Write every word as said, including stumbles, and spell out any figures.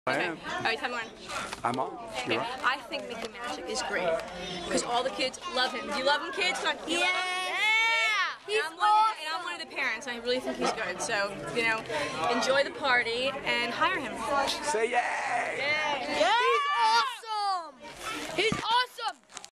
I am. All right, time on. I'm on. Okay. You're on. I think Micky Magic is great because all the kids love him. Do you love him, kids? Come on. Yeah. Yeah. He's and, I'm one, awesome. and I'm one of the parents, and I really think he's good. So, you know, enjoy the party and hire him. Say yay! Yay! Yeah.